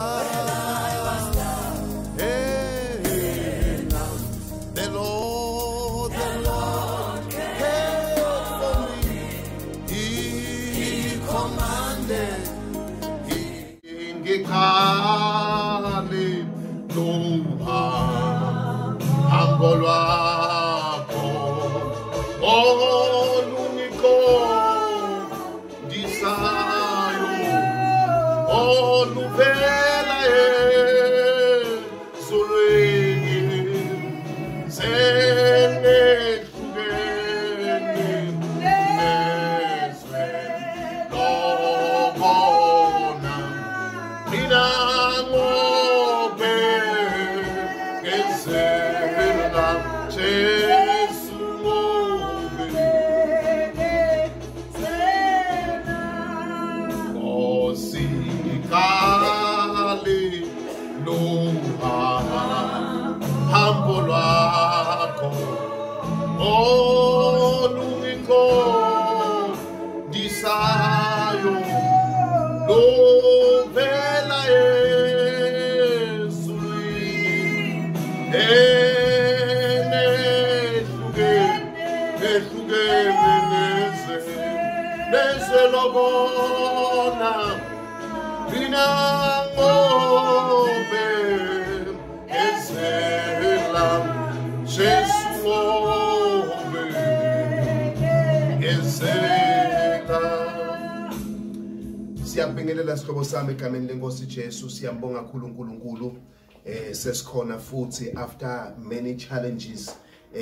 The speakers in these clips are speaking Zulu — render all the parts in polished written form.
Siyabingelela sihlobo sami egameni lenkosi Jesu, siyambonga uNkulunkulu sesikhona futhi after many challenges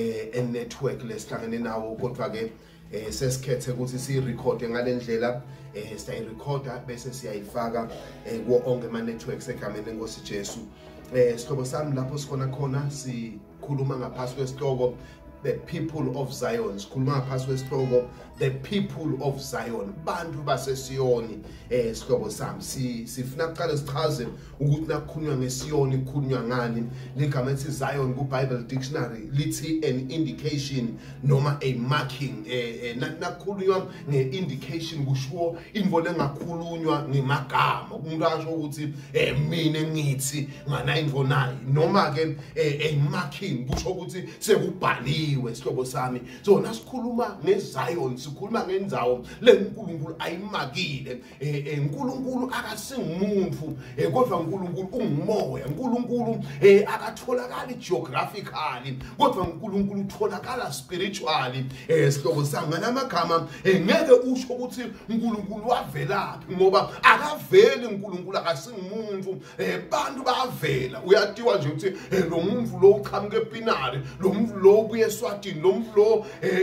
network lesihlangene nawo, kodwa ke sesikhethe ukuthi siyirekhode ngalendlela, siyayirekhoda bese siyayifaka kuwo onke ama networks egameni lenkosi Jesu. Sihlobo sami lapho sikhona khona sikhuluma ngaphasi kwesihloko the people of Zion. Sikhuluma ngaphasi kwesihloko the people of Zion, bantu baseSiyoni. Sihlobo sami sifuna kuqala sichaze ukuthi nakukhulunywa ngeSiyoni kukhulunywa ngani. Ligama elithi Zion ku Bible Dictionary lithi an indication noma a marking. Nakukhulunywa nge-indication kusho info lengakhulunywa ngemagama. Umuntu asho ukuthi mina ngithi nga-9 noma ke a marking kusho ukuthi sekubhaliwe. Sihlobo sami, so nasikhuluma ngeZion sikhuluma ngendzawo leNkulunkulu ayimakile. uNkulunkulu akasingumuntu, kodwa uNkulunkulu ungumoya. uNkulunkulu akatholakala geographically, kodwa uNkulunkulu utholakala spiritually. Sihlobo sami, ngalamagama ngeke usho ukuthi uNkulunkulu wavelaphi, ngoba akaveli uNkulunkulu, akasingumuntu. Bantu bayavela, uyatiwa nje ukuthi lo muntu lo uqhamuke ePinari, lo muntu lo ubuye eSwatini, lo muntu lo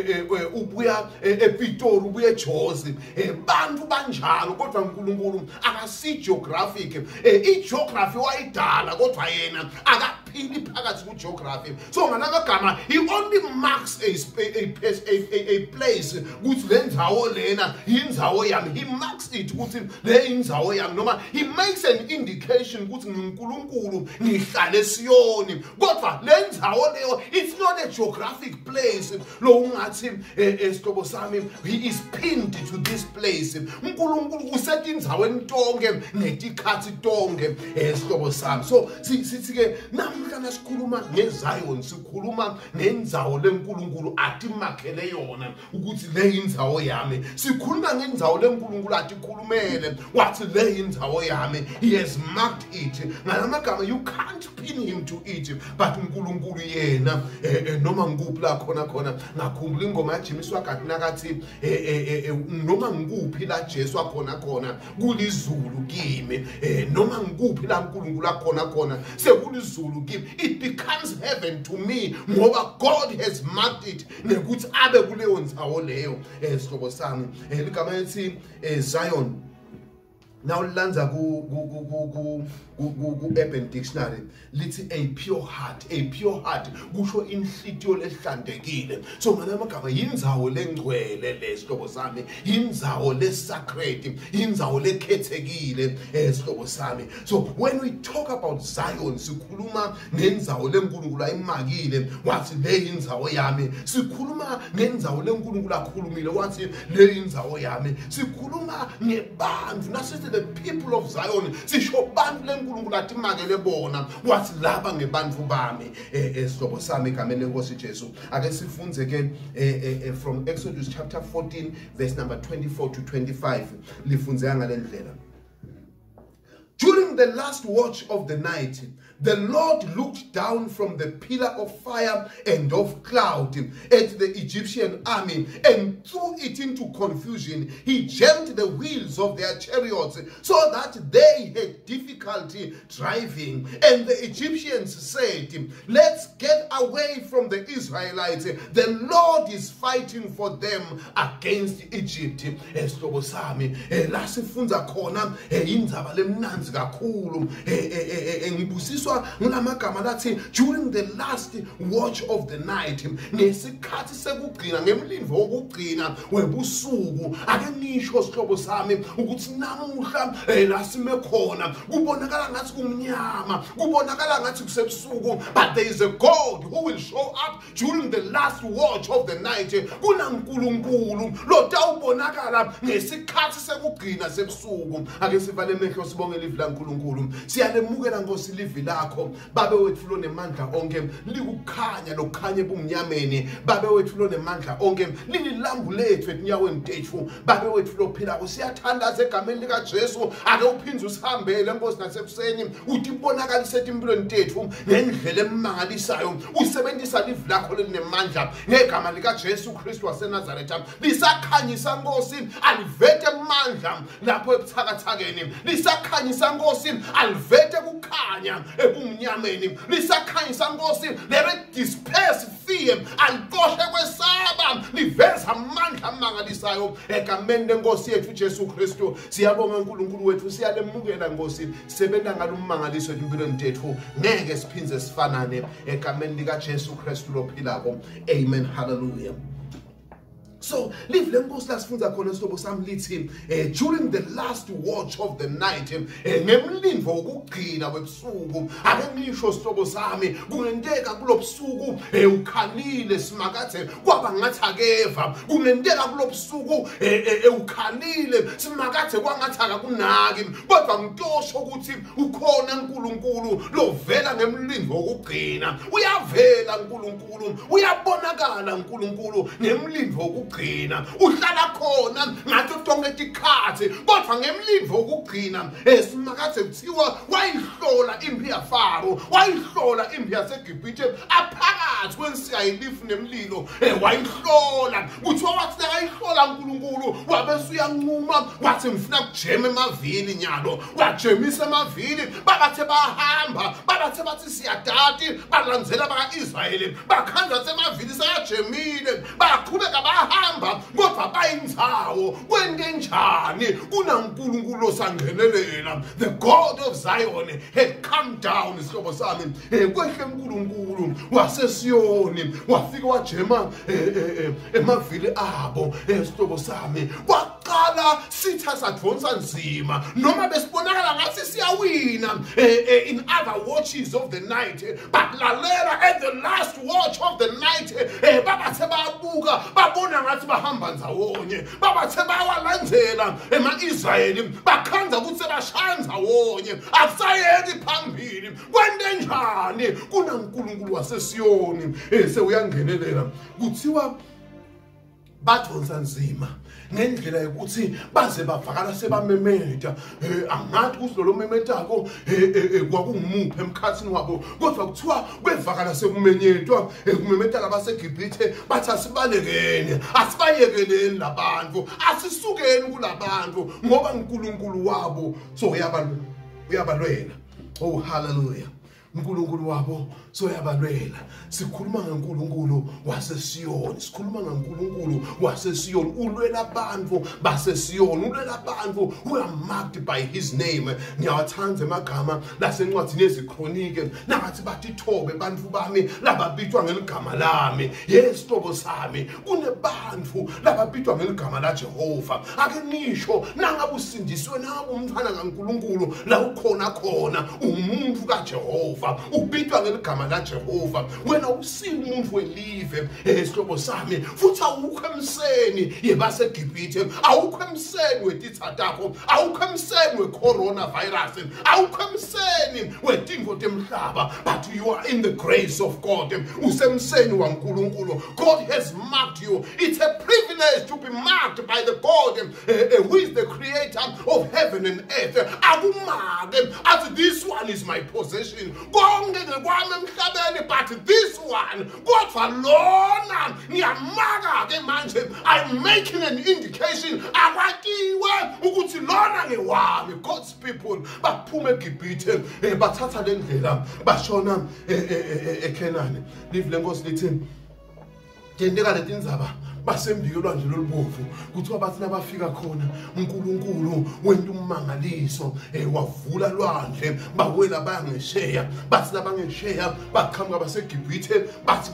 ubuya ePitori, ubuye eJozi. Bantu banjalo, kodwa uNkulunkulu akasi geographic. Igeography wayidala, kodwa yena akaphili phakathi kugeography. So ngamagama he only marks a place ukuthi le ndzawo lena indzawo yami. He marks it ukuthi le indzawo yami, noma he makes an indication ukuthi uNkulunkulu ngihlala eSiyoni, kodwa le ndzawo leyo it's not a geographic place. Lo ungathi esihlobo sami he is pinned to this place. uNkulunkulu usethe indzaweni tonke ngetikhathi tonke esihlobo sami. So sithi ke namhlanje sikhuluma ngeZion, sikhuluma ngendzawo leNkulunkulu atimakhele yona ukuthi le indzawo yami. Sikhuluma ngendzawo leNkulunkulu atikhulumele wathi le indzawo yami. He has marked it. Ngalamagama you can't pin him to it, but uNkulunkulu yena noma ngikuphi la khona ngakhumbula ingoma yaJimiswa kati nakathi noma ngikuphi la Jesu akhona kulizulu kimi. Noma ngikuphi la uNkulunkulu akhona sekulizulu kimi. It becomes heaven to me ngoba God has marked it nekuthi abe kuleyo ndzawo leyo. Sihlobo sami, ligama elithi Zion now lanza ku Urban Dictionary lithi a pure heart kusho inhlitiyo lehlantekile. So ngalamagama yindzawo lengcwele lesihlobo sami, yindzawo lesacred, yindzawo lekhethekile esihlobo sami. So when we talk about Zion sikhuluma ngendzawo leNkulunkulu ayimakile wathi le indzawo yami. Sikhuluma ngendzawo leNkulunkulu akhulumile wathi le indzawo yami. Sikhuluma ngebantu nasithi the people of Zion. Sisho bantu lenkulunkulu athi makele bona wathi laba ngebantu bami esihlobo sami egameni lenkosi Jesu. Ake sifunze ke from Exodus chapter 14 verse number 24 to 25. Lifunzeka ngale ndlela. During the last watch of the night, the Lord looked down from the pillar of fire and of cloud at the Egyptian army and threw it into confusion. He jammed the wheels of their chariots so that they had difficulty driving. And the Egyptians said, let's get away from the Israelites. The Lord is fighting for them against Egypt. Esihlobo sami lasifunza khona indzaba lemnanzi kakhulu ngibusiswa ngamagama lathi during the last watch of the night, ngesikhathi sekugcina ngemlindo wokugcina webusuku. Ake ngisho sihlobo sami ukuthi namuhla la sime khona kubonakala ngathi kumnyama, kubonakala ngathi kusebusuku, but there is a God who will show up during the last watch of the night. kunankulunkulu lotawubonakala ngesikhathi sekugcina sebusuku. Ake sivale emehlo sibonge livi laNkulunkulu. Siyalemukela Nkosi livi lakho. Babe wethu lo nemandla onke likukhanya lokukhanya ebumnyameni. Babe wethu lo nemandla onke lililambu lethu etinyaweni tethu. Babe wethu lo philako siyathandaza egameni lika Jesu. Ake uphinze usihambele Nkosi nasekuseni uthi bonakalise impilweni tethu ngendlela emangalisayo. Usebenzisa livi lakho lenemandla ngegama lika Jesu Kristu waseNazaretha. Lisakhanyisa Nkosi alivete amandla lapho ebuthakathakeni. Lisakhanyisa Nkosi alivete kukhanya ebumnyameni. Lisakhanyisa Nkosi lere disperse fear alixoshe kwesaba liveza amandla amangalisayo egameni lenkosi yethu Jesu Kristu. Siyabonga uNkulunkulu wethu, siyalemukela Nkosi sebenza ngalumangaliso empilweni tethu. Ngeke siphinze sifanane egameni lika Jesu Kristu lophilako. Amen. Hallelujah. So live lenkosi lasifunza khona sihlobo sami lithi during the last watch of the night, ngemlindo wokugcina webusuku. Ake ngisho sihlobo sami kungenteka kulobusuku ukhalile simakathe kwaba ngathi akeva. Kungenteka kulobusuku ukhalile simakathe kwangathi akakunaki, kodwa ngitosho ukuthi ukhona uNkulunkulu lovela ngemlindo wokugcina. Uyavela uNkulunkulu, uyabonakala uNkulunkulu ngemlindo wokugcina. Uhlala khona ngathi tonke tikhathi, kodwa ngemlindo wokugcina simakathe kuthiwa wayihlola impi yaFaro, wayihlola impi yaseGibhithe aphakathi kwensiyayilifu nemlilo. Wayihlola kuthiwa wathi ayihlola uNkulunkulu wabese uyanquma wathi ngifuna kujema emavili nyalo. Wajemisa emavili, babathe bahamba, babathe bathi siyadati, balandzela baka-Israyeli bakhanza semavili sayajemile, baqhubeka bahamba, kodwa bayindzawo kwente njani kunankulunkulu osangenelela. The God of Zion had come down isihlobo sami kwehle uNkulunkulu waseSiyoni wafika wajema emavili abo isihlobo sami. Kwaqala sitha sadvonsa nzima noma besibonakala ngathi siyawina in other watches of the night, but lalela at the last watch of the night babathe babuka babona ngathi bahamba ndzawonye, babathe bawalandzela ema-Israyeli bakhanza ukuthi sebashaya ndzawonye akusayeki phambili. Kwente njani kunankulunkulu waseSiyoni sewuyangenelela. Kuthiwa badonsa nzima ngendlela yokuthi baze bavakala sebamemeta. Angathi kusilolo memetako kwakungumuphi emkhathini wabo, kodwa kuthiwa kwevakala sekumenyetwa kumemeta labaseGibhithe bathi asibalekeni, asibayekeleni labantu, asisukeni kulabantu ngoba uNkulunkulu wabo so uyabalwela. Oh hallelujah. uNkulunkulu wabo soyabalwela. Sikhuluma ngoNkulunkulu waseSiyoni, sikhuluma ngoNkulunkulu waseSiyoni. Ulwela abantu baseSiyoni, ulwela abantu who are marked by his name. Ngiyawathanda emagama lasencwadini yeziKronike nathi bathi thobe bantu bami lababitwa ngeligama lami. Yes thobo sami, kunebantu lababitwa ngeligama laJehova. Ake ngisho nangabe usindiswe nangabe umfana kaNkulunkulu la ukhona khona umuntu kaJehova. Jehova, ubitwa ngeligama la Jehova. Wena usi umuntu welive esihlobo sami, futhi awukho emseni yebaseGibhithe, awukho emseni wetithatakho, awukho emseni we-coronavirus, awukho emseni wetingo temhlaba, but you are in the grace of God. Usemseni waNkulunkulu. God has marked you. It's a privilege to be marked by the God who is the creator of heaven and earth. Akumake athi this one is my possession. Konke ngekwami emhlabeni, but this one, kodwa lona ngiyamaka ke manje. I'm making an indication akwakiwe ukuthi lona ngewami. God's people baphume eGibhithe bathatha le ndlela bashona eKenani. Live lenkosi lithi tendeka letindzaba basembiyelwa nje lolubovu kuthiwa bathi nabafika khona uNkulunkulu wenta ummangaliso wavula lwandle bawela bayangesheya bathi nabangesheya baqhamuka baseGibhithe bathi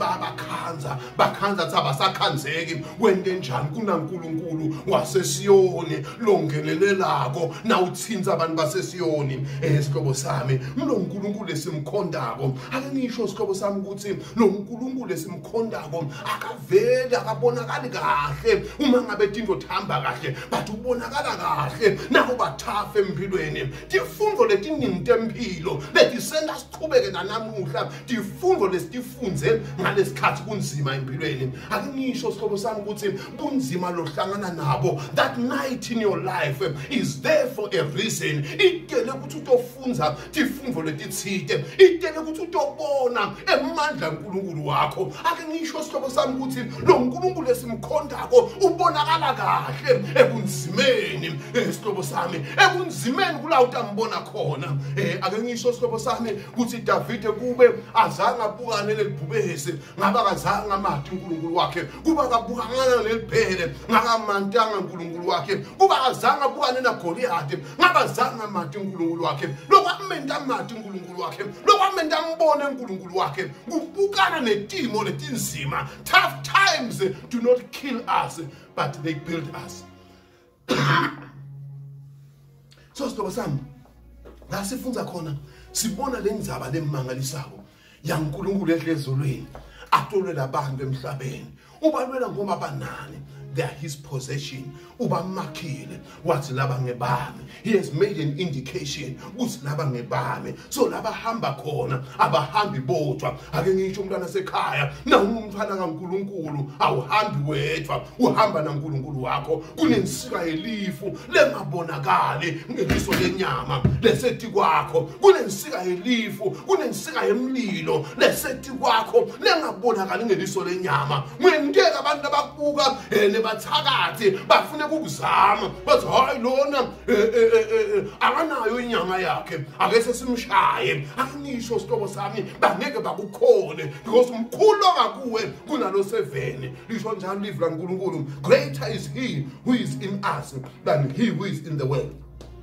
bakhanza athi abasakhanzeki wente njani kunaNkulunkulu waseSiyoni longenelelako na uthinza abantu baseSiyoni. Sihlobo sami, lo uNkulunkulu esimkhondako ake ngisho sihlobo sami ukuthi lo uNkulunkulu esimkhondako akaveli akabonakala kahle uma ngabe into thamba kahle, but ubonakala kahle nabo bathafa empilweni. Tifundo letiningi tempilo letisenda siqhubeke nanamuhla, tifundo lesitifunze ngalesikhathi kunzima empilweni. Ake ngisho sihlobo sami ukuthi bunzima lohlangana nabo, that night in your life is there for a reason. Itele ukuthi utofunza tifundo letitsite, itele ukuthi utobona emandla uNkulunkulu wakho. Ake ngisho sihlobo sami ukuthi lo uNkulunkulu esimkhondako ubonakala kahle ebunzimeni. Sihlobo sami, ebunzimeni kula utambona khona. Ake ngisho sihlobo sami ukuthi Davide kube azange abukane nelibhubesi ngaba kazange amathi uNkulunkulu wakhe, kuba kabukana nelibhele ngakamantanga uNkulunkulu wakhe, kuba kazange abukane naGoliath ngaba zange amathi uNkulunkulu wakhe. Lokwamenta amathi uNkulunkulu wakhe, lokwamenta ambone uNkulunkulu wakhe, kubukana netimo letinzima. Tough times do not kill us, but they build us. So sihlobo sami, la sifunza khona sibona lendzaba lemangalisako yaNkulunkulu ehlezulweni atolwela abantu emhlabeni. Ubalwela ngoba banani, they are his possession. Ubamakile wathi laba ngebami. He has made an indication ukuthi laba ngebami. So laba hamba khona abahambi bodwa. Ake ngisho umntwana sekhaya na umntwana kaNkulunkulu awuhambi wedwa, uhamba naNkulunkulu wakho. Kunensika yelifu lengabonakali ngeliso lenyama lesethi kwakho, kunensika yelifu, kunensika yemlilo lesethi kwakho lengabonakali ngeliso lenyama. Mwendeka abantu abakubuka nebathakathi bafune ukuzama bathi hayi lona akanayo inyanga yakhe ake sesimshaye. Akunisho sihlobo sami bangeke bakukhole because umkhulu ngakuwe kunalo 7. Lisho njalo live laNkulunkulu, greater is he who is in us than he who is in the world.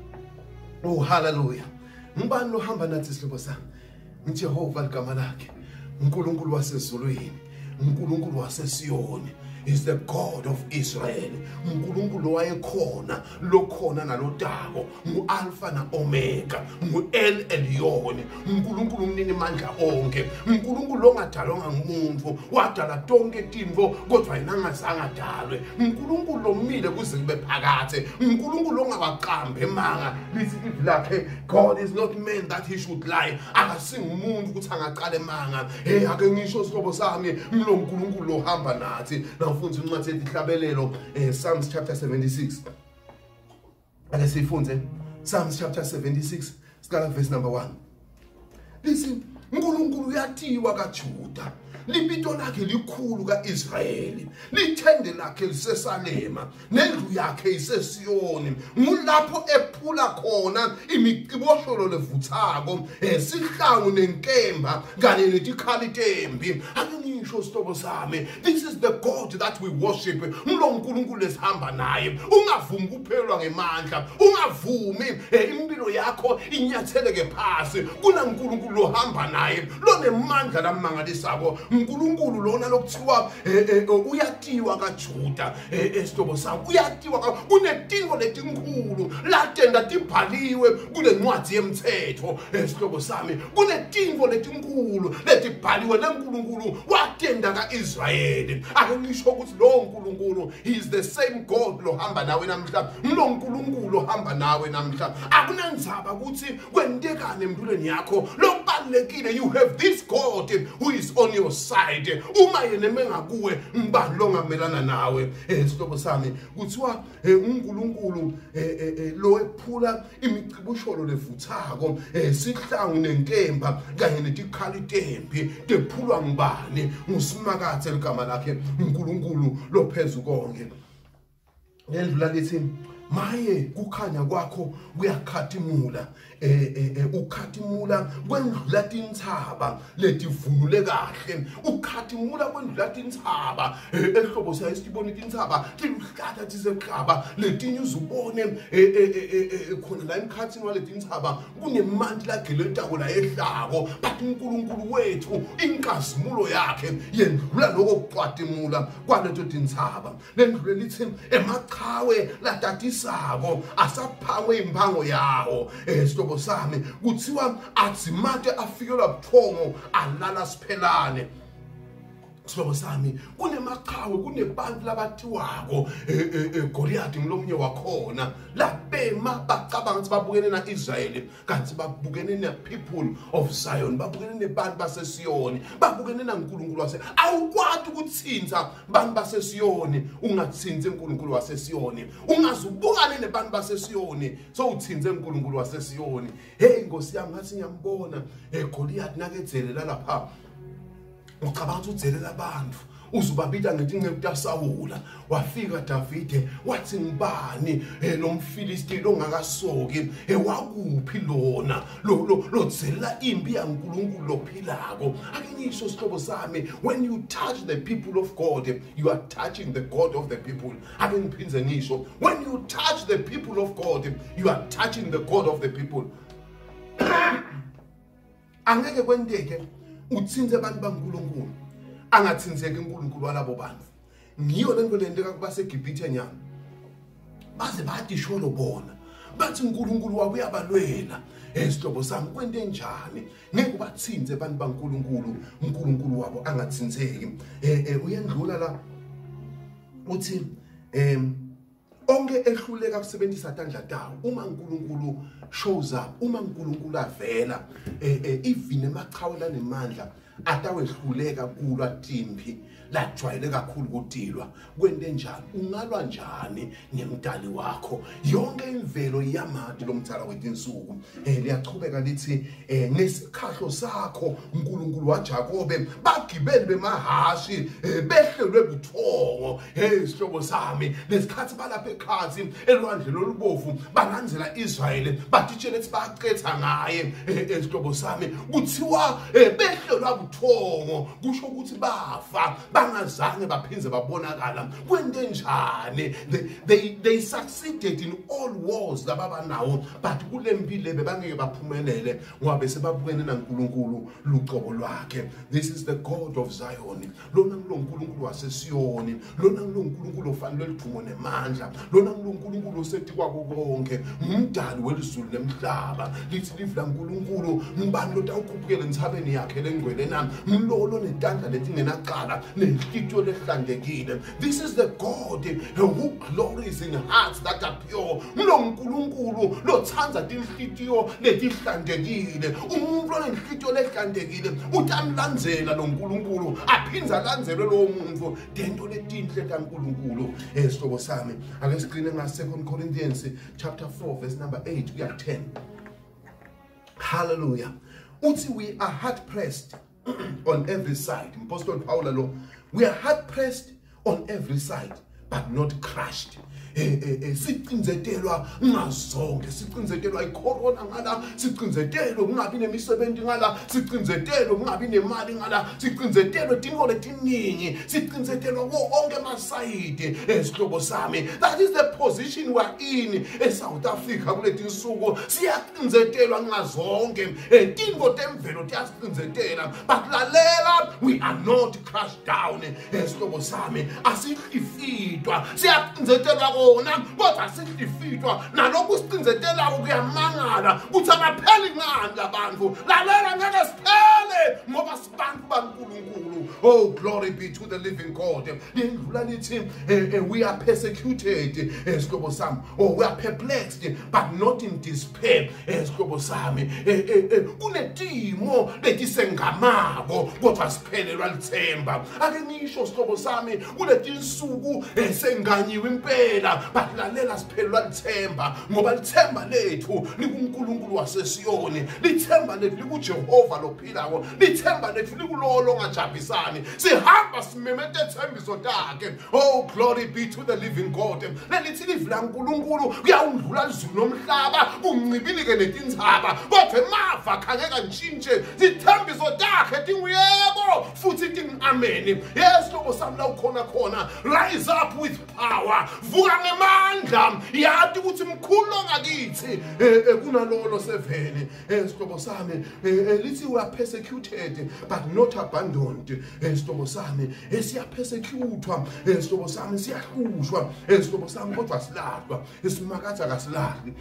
Oh hallelujah. Ngibani lohamba nathi sihlobo sami? uJehova ligama lakhe, uNkulunkulu wasezulwini, uNkulunkulu waseSiyoni is the God of Israel. uNkulunkulu wayekhona lokhona nalodako, ngu-Alpha na Omega, ngu-El Elyon, uNkulunkulu umnini mandla onke, uNkulunkulu ongadalwanga ngumuntu, wadala tonke tinvo kodwa yena angazange adalwe, uNkulunkulu lomile kuze kube phakathe, uNkulunkulu ongabaqambe emanga. Lithi ivi lakhe, God is not man that he should lie. Akasingumuntu ukuthi angaqala emanga. Ake ngisho sihlobo sami, lo uNkulunkulu ohamba nathi. Ufunze incwadi edihlabelelo Psalms chapter 76. Ake sifunze Psalms chapter 76 siqala verse number 1. Listen, uNkulunkulu uyathiwa kaJuda, libito lakhe likhulu kaIsrayeli, lithende lakhe liseSalema, nendlu yakhe iseSiyoni. Ngulapho ephula khona imiqibosholo levuthako, sihlangu nenkemba kanye netikhali tembi. Ngisho sihlobo sami, this is the God that we worship. Lo uNkulunkulu esihamba naye. Ungavumi kuphelwa ngemandla, ungavumi impilo yakho inyatheleke phasi. Kuna uNkulunkulu ohamba naye lonemandla lamangalisako uNkulunkulu lona lokuthiwa uyatiwa kaJuda esihlobo sami uyatiwa kunetinto letinkulu latenda tibhaliwe kule ncwadi yemthetho esihlobo sami kunetinto letinkulu letibhaliwe leNkulunkulu watenda kaIsrayeli ake ngisho ukuthi lo uNkulunkulu he is the same God lo hamba nawe namhla lo uNkulunkulu lo hamba nawe namhla akunandzaba ukuthi kwentekane empilweni yakho lokubalekile you have this God who is on your side uma yena mengakuwe ngibani lo ngamelana nawe esihlobo sami kuthiwa uNkulunkulu lo ephula imichibusholo levuthako sihlangu nenkemba kanye netikhali tempi tephulwa ngibani ngusimakathe ligama lakhe uNkulunkulu lophezulu konke ngendlula lithi maye kukhanya kwakho kuyakhathimula ukhathimula kwendlula tintsaba letivunule kahle ukhathimula kwendlula tintsaba ehlobo sayo sibona tintsaba tiluhlata tiseqhaba letinye uzubone khona la emkhathini wale tintsaba kunemanti lageletako la ehlako but uNkulunkulu wethu inkazimulo yakhe yendlula lokuqwatimula kwaleto tintsaba lendlule lithi emaqhawe latatisako asaphangwe impango yawo esihlobo sami kuthiwa azimate afikelwa buthongo alala siphelane sihlobo sami kunemaqhawe kunebantu labathiwako Goliath ngilomnye wakhona labema bacabanga ukuthi babukene naIsrayeli kanti babukene nepeople of Zion babukene nebantu baseSiyoni babukene naNkulunkulu wase awukwati ukuthinta bantu baseSiyoni ungathinzi uNkulunkulu waseSiyoni ungazubukane nebantu baseSiyoni so uthinze uNkulunkulu waseSiyoni hey Nkosi yami ngathi ngiyambona Goliath nakethelela lapha ucabanga uzelela abantu uzubabita ngetingceku taSawula wafika Davide wathi ngibani lo mfilisti ongakasoki wakuphi lona lozelela impi yaNkulunkulu lophilako akengisho sihlobo sami when you touch the people of God you are touching the God of the people akengiphinze ngisho when you touch the people of God you are touching the God of the people angeke kwenteke uthinze abantu baNkulunkulu angathinzeki uNkulunkulu walabo bantu ngiyo lento lendeka kuba seGibhithe nyama baze bathi sholo bona bathi uNkulunkulu wabo uyabalwela esihlobo sami kwente njani ngeke bathinze abantu baNkulunkulu uNkulunkulu wabo angathinzeki uyendlula la uthi onke ehluleka kusebenzisa tandla tawo uma uNkulunkulu shows up uma uNkulunkulu avela even emaqhawe lanemandla atawehluleka kulwa timpi lajwayele kakhulu kutilwa kwente njalo ungalwa njani nemdali wakho yonke imvelo iyamati lomthala wetinsuku liyachubeka lithi ngesikhahlo sakho uNkulunkulu waJakobe bagibeli bemahashi behlelwe buthongo sihlobo sami lesikhathi balapha ekhathi elwandle lolubovu balandzela Israyeli batitshela ukuthi baqetha ngaye esihlobo sami kuthiwa behlelwa buthongo kusho ukuthi bafa bangazange baphinze babonakala kwente njani they succeeded in all wars lababa nawo but kulempile bebangeke baphumelele ngoba bese babukene naNkulunkulu luqobo lwakhe this is the God of Zion lona nguNkulunkulu waseSiyoni lona nguNkulunkulu ofanele ligqumo nemandla lona nguNkulunkulu osethi kwako konke umdali welizulu nemhlaba lithi livla uNkulunkulu ngibani lo tawukhuphukele nithabeni yakhe lengcwele nami mlolo netandla letingenaqala nenhlityo lehlandekile this is the God who glories in hearts that are pure uNkulunkulu lothanda tinhlityo letihlandekile umuntu onenhlityo lehlandekile utamlandzela lo nkulunkulu aphinza landzele lo muntu dento letinhle kaNkulunkulu esihlobo sami ake siqine nga 2 Corinthians chapter 4 verse number 8 kuya 10 hallelujah uthi we are hard pressed on every side Apostle Paul lo we are hard pressed on every side but not crushed sicinzetelwa ngazonke, sicinzetelwa icorona ngala, sicinzetelwa kungabi nemisebenzi ngala, sicinzetelwa kungabi nemali ngala, sicinzetelwa dingo letiningi, sicinzetelwa wonke amasayidi esihlobo sami. That is the position we are in eSouth Africa kuleti nsuku. Siyacinzetelwa ngazonke, dingo temvelo tiyasicinzetela, but lalela, we are not crushed down esihlobo sami. Asihlifitwa, siyacinzetelwa kona kodwa asihlifitwa. Nalokhu sicinzetelako kuyamangala ukuthi abapheli ngani abantu. Lalela ngeke siphele ngoba sibantu baNkulunkulu. Oh, glory be to the living God. Lindlula lithi we are persecuted esihlobo sami, or we are perplexed but not in despair esihlobo sami. Kunetimo letisengamako kodwa siphelelwa lithemba. Ake ngisho sihlobo sami kuleti nsuku senganyiwe impela, but lalela siphelelwa lithemba ngoba lithemba lethu likuNkulunkulu waseSiyoni, lithemba lethu likuJehova lophilako, lithemba lethu likulolo ngajabhisani. Sihamba simemete thembiso takhe. Oh, glory be to the living God. Lelithi livi laNkulunkulu kuyawundlula izulu nomhlaba, kuncibile netinzaba, kodwa emava khangeka ntshintshe. Zithembiso takhe tinguyebo futhi tingameni. Yes, lobo sami la ukhona khona, rise up with power, vuka ngemandla, yathi ukuthi mkhulu ngakithi kunalolo seveni. Esihlobo sami lithi we are persecuted but not abandoned. Esihlobo sami siyapersecutwa, esihlobo sami siyahlushwa, esihlobo sami kodwa silahlwa, isimakatha kasilahli.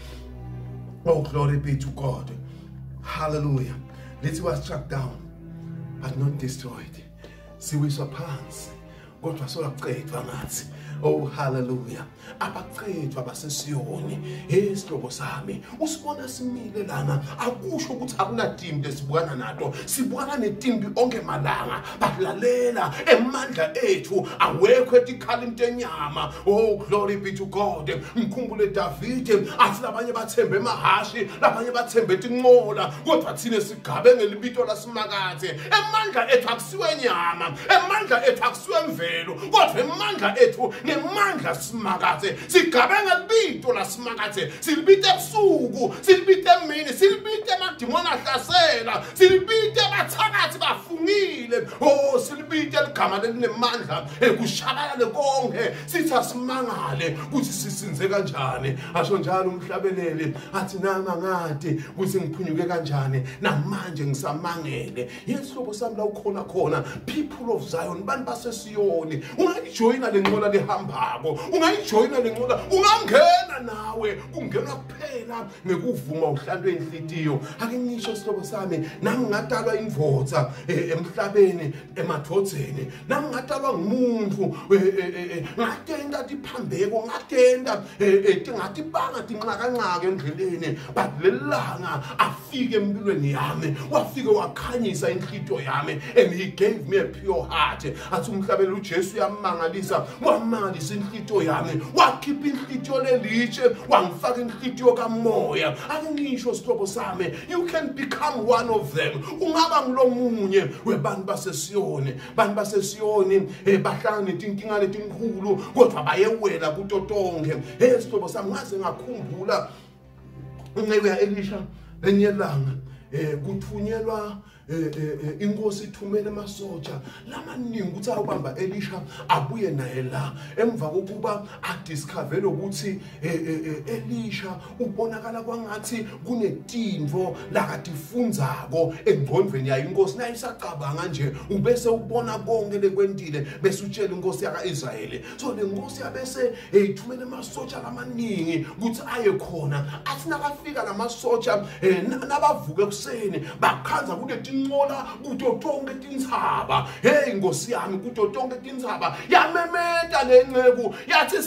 Oh, glory be to God. Hallelujah. Lithi was struck down but not destroyed. Siwiswa phansi kodwa solaqedwa ngathi. Oh, hallelujah. Abaqedwa baseSiyoni esihlobo sami usibona simile lana, akusho ukuthi akunadimbi lesibukana nato, sibukana nedimbi onke malanga, but lalela emandla ethu awekho etikhala into enyama. Oh, glory be to God. Mkhumbule David athi labanye bathembe emahashi, labanye bathembe tinqola, kodwa thina sigabe ngelibito lasimakathe. Emandla ethu akusiwe nyama, emandla ethu akusiwe mvelo, kodwa emandla ethu nemandla simakathe. Sigabe ngelibito lasimakathe, silibite ebusuku, silibite emini, silibite amadimoni ahlasela, silibite abathakathi bafungile. Oh, silibite ligama lelinemandla kushabalale konke, sithi asimangale ukuthi sisinze kanjani. Asho njalo umhlabeleli athi nanga ngade ukuthi ngiphunyuke kanjani, namanje ngisamangele. Yesihlobo sami la ukhona khona, people of Zion, bantu baseSiyoni, ungayijoyina lenqola lehambako, ungayijoyina lenqola, ungangena nawe, kungenwa kuphela ngekuvuma uhlandwe inhlitiyo. Ake ngisho sihlobo sami, nami ngadalwa imvotsa emhlabeni emadvodzeni, nami ngadalwa ngumuntu ngatenda tiphambeko, ngatenda tingatibanga tinxakanxaka endleleni, but lelanga afike empilweni yami, wafike wakhanyisa inhlitiyo yami, and he gave me a pure heart. Athi umhlabeli uJesu yamangalisa, wamangalisa inhlitiyo yami, wakhipha inhlitiyo lelitshe, wangifaka inhlitiyo kamoya. Ake ngisho sihlobo sami, you can become one of them. Ungaba ngulomunye webantu baseSiyoni. Bantu baseSiyoni bahlangana netinkinga letinkulu kodwa bayewela kuto tonke. Sihlobo sami, ngaze ngakhumbula unceku Elisha lenyelanga kuthunyelwa inkosi ithumele amasoja lamaningi ukuthi awubamba Elisha abuye naye la, emva kokuba adiscover ukuthi Elisha ubonakala kwangathi kunetinvo lakatifundzako engqondweni yayo inkosi, naye isacabanga nje, ubese ubona konke lekwentile bese utshela inkosi yaka-Israyeli. So le nkosi yabese ithumele amasoja lamaningi ukuthi aye khona. Athi nakafika lamasoja nabavuka ekuseni bakhanza kuneti ngola kuto tonke tinzaba. Hey Nkosi yami, kuto tonke tinzaba yamemeta lenceku yathi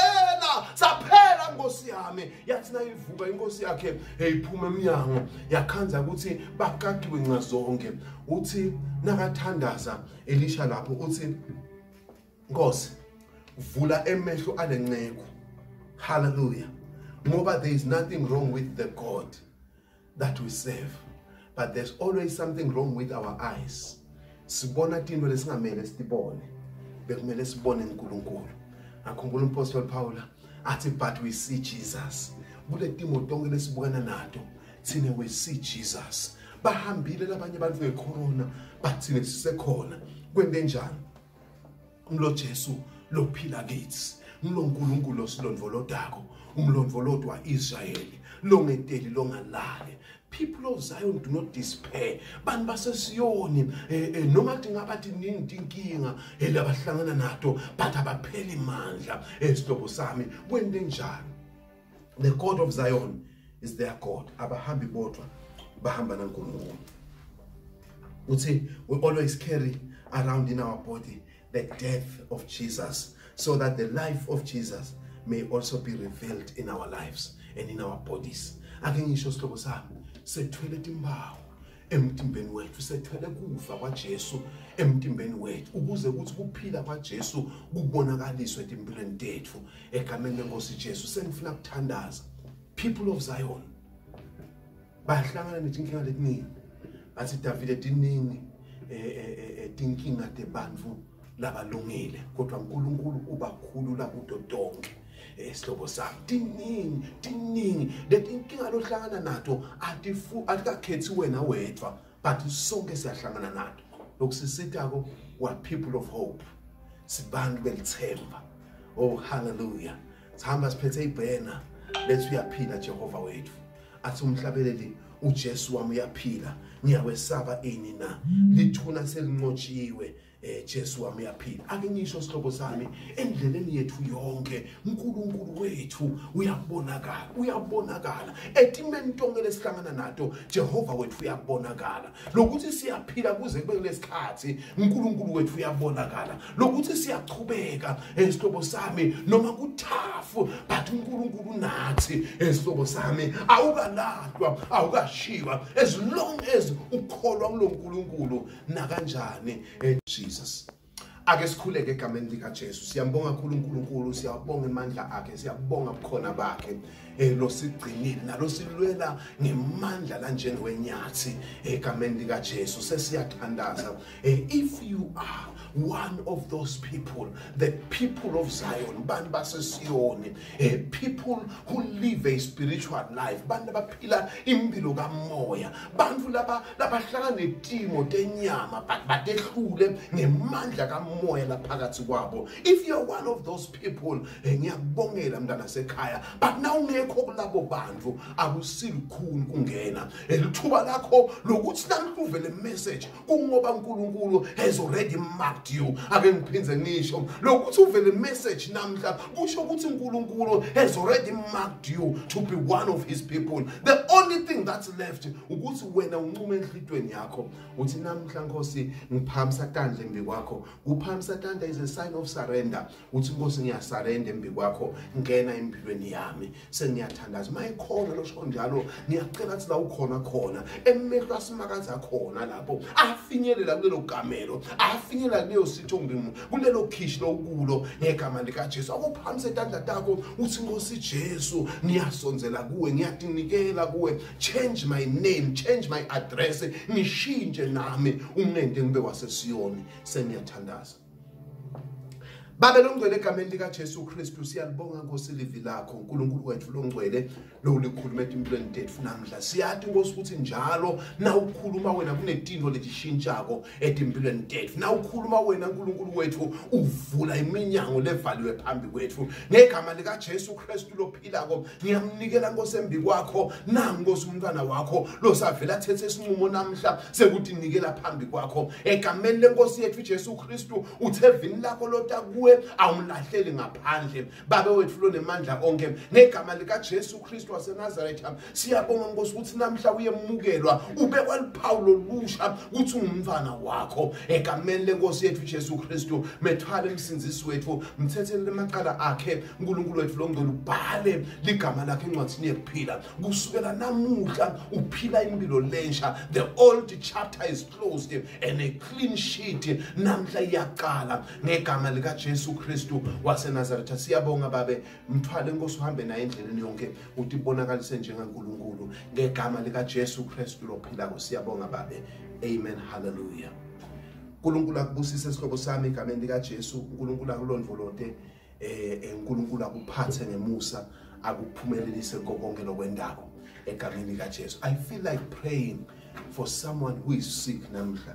saphela Nkosi yami. Yathi nayivuka inkosi yakhe iphuma eminyango yakhanza ukuthi bakakiwe ngazonke. Uthi nakathandaza Elisha lapho uthi, Nkosi vula emehlo alenceku. Hallelujah. Ngoba there is nothing wrong with the God that we serve, but there's always something wrong with our eyes. Sibona tinto lesingamele sitibone, bekumele sibone uNkulunkulu. Akhumbula uMpostoli Paul athi but we see Jesus. Kule timo tonke lesibukana nato thina we see Jesus. Bahambile labanye abantu ngecorona but thina sisekhona. Kwente njani? Umlo Jesu lophila kithi. Umlo uNkulunkulu osilondvolodako, umlondvolodo waIsrayeli, longeteli longalali. People of Zion do not despair. Bantu basesiyoni noma tingabathi ninkinga labahlangana nato but abapheli mandla esihlobo sami. Kwente njani? The God of Zion is their God. Abahambi bodwa bahamba naNkulunkulu. Uthi we always carry around in our body the death of Jesus, so that the life of Jesus may also be revealed in our lives and in our bodies. Ake ngisho sihlobo sami, sethwele timbawu emtimbeni wethu, sethwele kufa kwaJesu emtimbeni wethu, ukuze kuthi kuphila kwaJesu kubonakaliswe empilweni tethu egameni leNkosi Jesu. Sengifuna ukuthandaza people of Zion bahlangana nezinkinga letiningi. Athi Davide tiningi tinkinga tebantfu labalungile, kodwa uNkulunkulu ubakhulula kuto tonke. Esihlobo sami tiningi letinkinga lohlangana nato atikakhethi wena wedwa, but sonke siyahlangana nato. Lokusisitako wa people of hope, sibantu belithemba. Oh hallelujah. Sihamba siphethe ibhena lethi uyaphila Jehova wethu. Athi umhlabeleli uJesu wami uyaphila, ngiyawesaba ini na, lithuna selinqotshiwe Jesu wami uyaphila. Ake ngisho sihlobo sami, endleleni yethu yonke uNkulunkulu wethu uyabonakala etimeni tonke lesihlangana nato. Jehova wethu uyabonakala. Lokuthi siyaphila kuze kube lesikhathi, uNkulunkulu wethu uyabonakala. Lokuthi siyaqhubeka esihlobo sami noma kuthafu, but uNkulunkulu nathi esihlobo sami awukalandwa, awukashiwa, as long as ukholwa kulo uNkulunkulu nakanjani Jesus. Ake sikhuleke egameni likaJesu. Siyambonga kakhulu uNkulunkulu, siyabonga amandla akhe, siyabonga ubukhona bakhe losigcinile nalosilwela ngemandla la njengewenyathi egameni likaJesu. Sesiyathandaza. If you are one of those people, the people of Zion, bantu basesiyoni, people who live a spiritual life, bantu baphila impilo kamoya, bantu labahlala netimo tenyama but batehlule ngemandla kamoya laphakathi kwabo. If you're one of those people, ngiyakubongela mntana sekhaya, but now ungekho kulabo bantu akusilukhuni kungena elithuba lakho lokuthi namhluve le message kungoba uNkulunkulu has already marked you. Ake ngiphinze ngisho lokuthi uvele message namhla kusho ukuthi uNkulunkulu has already marked you to be one of his people. The only thing that's left ukuthi wena unqume enhlitweni yakho uthi namhla Nkosi ngiphamisa tandla embi kwakho. Kuphamisa tandla is a sign of surrender. Uthi Nkosi ngiyasurrender embi kwakho, ngena empilweni yami. Sengiyathandaza mayikhona losho njalo, ngiyacela ukuthi la ukhona khona emehlo asimakaza khona lapho afinyelela kulelo gamelo, afinyelela kuleyo sithombe, kulelo khishi lokulo ngegama likaJesu. Akuphamise tandla takho uthi Nkosi Jesu ngiyasonzela kuwe, ngiyatinikela kuwe. Change my name, change my address, ngishintshe nami umnende ngibe wasesiyoni. Sengiyathandaza Babe longcwele egameni likaJesu Kristu, siyalibonga Nkosi livi lakho uNkulunkulu wethu longcwele lolikhuluma empilweni tethu namhla. Siyathi Nkosi ukuthi njalo na ukhuluma wena kunetinto letishintshako empilweni tethu. Na ukhuluma wena uNkulunkulu wethu uvula iminyango levaliwe phambi kwethu. Ngegama likaJesu Kristu lophilako ngiyamnikela Nkosi embi kwakho, nangu Nkosi umntwana wakho losavela athethe isinqumo namhla sekuthi nikela phambi kwakho egameni leNkosi yethu Jesu Kristu. Uthevini lakho lotakuwe awumlahleli ngaphandle. Baba wethu lo nemandla onke ngegama likaJesu Kristu waseNazaretha siyabonga Nkosi ukuthi namhla uyemukelwa ubekwa liphawu lolusha ukuthi ungumntwana wakho egameni leNkosi yethu Jesu Kristu. Methwale emsinzisi wethu, mthethele amacala akhe uNkulunkulu wethu longcwele, ubhale ligama lakhe encwadini yokuphila. Kusukela namuhla uphila impilo lensha. The old chapter is closed and a clean sheet namhla iyaqala ngegama likaJesu Kristu waseNazaretha. Siyabonga Babe, mthwale Nkosi uhambe naye endleleni yonke uthi ibonakalise njengaNkulunkulu ngegama likaJesu Kristu lophilako. Siyabonga Babe. Amen. Hallelujah. uNkulunkulu akubusise sihlobo sami egameni likaJesu. uNkulunkulu akulondvolote uNkulunkulu akuphathe ngemusa akuphumelelise konke lokwendako egameni likaJesu. I feel like praying for someone who is sick namhla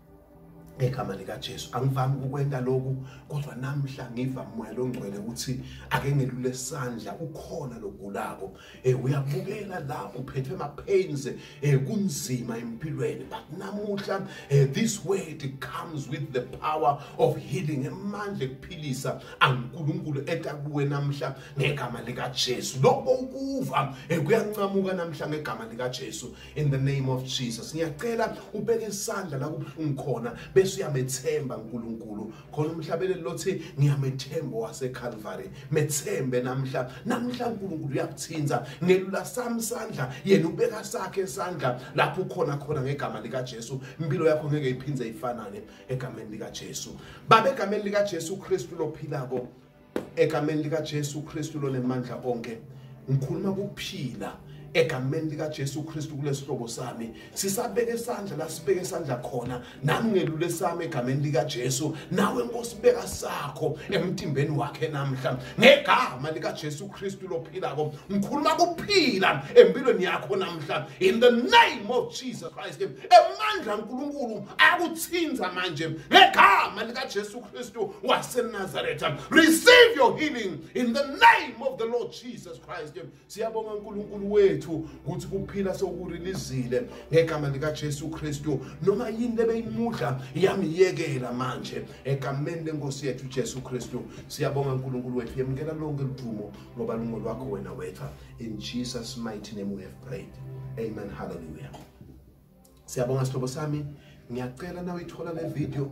egama likaJesu. Angivami ukwenza lokhu kodwa namhla ngiva umoya longcwele ukuthi ake ngelule isandla ukhona logulako uyabukela la uphethwe ama pains kunzima empilweni, but namuhla this word comes with the power of healing, amandla ekuphilisa aNkulunkulu etakuwe namhla ngegama likaJesu. Lokho ukuva kuyancamuka namhla ngegama likaJesu in the name of Jesus. Ngiyacela ubeke isandla la kubhlungu khona uyamethemba uNkulunkulu khona umhlabeleli lothi ngiyamethemba waseCalvary. Methembe namhla uNkulunkulu uyakuthinza ngelula sami isandla, yena ubeka sakhe isandla lapho khona ngegama likaJesu. Impilo yakho ngeke iphindze ifanane egameni likaJesu. Baba, egameni likaJesu Kristu lophilako, egameni likaJesu Kristu lonemandla onke, ngikhuluma kuphila egameni likaJesu Kristu kulesihlobo sami. Sisabeke isandla la sibeke isandla khona, nami ngelule sami egameni likaJesu, nawe Nkosi beka sakho emtimbeni wakhe namhla ngegama likaJesu Kristu lophilako. Ngikhuluma kuphila empilweni yakho namhla in the name of Jesus Christ. Emandla uNkulunkulu akuthinza manje ngegama likaJesu Kristu waseNazaretha. Receive your healing in the name of the Lord Jesus Christ. Siyabonga uNkulunkulu wethu ukuthi kuphila sokurilizile ngegama likaJesu Kristu. Noma yini lebeyimudla yamiyekela manje egameni lenkosi yethu Jesu Kristu. Siyabonga uNkulunkulu wethu, yemukela lonke ludumo ngoba lungo lwakho wena wetha. In Jesus mighty name we have prayed. Amen. Hallelujah. Siyabonga sihlobo sami, ngiyacela nawe ithola le video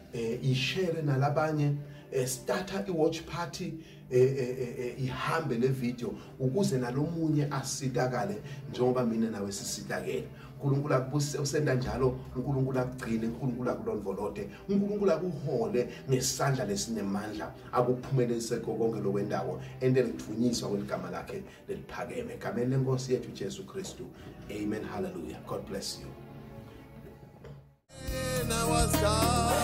ishare nalabanye, starta iwatch party, ihambe le video ukuze nalomunye asitakale njengoba mina nawe sisitakele. uNkulunkulu akubusise usenda njalo, uNkulunkulu akugcine, uNkulunkulu akulondvolode, uNkulunkulu akuhole ngesandla lesinemandla, akuphumelelise konke lokwendawo ende lithunyiswa kweligama lakhe leliphakeme egameni lenkosi yethu Jesu Kristu. Amen. Hallelujah. God bless you.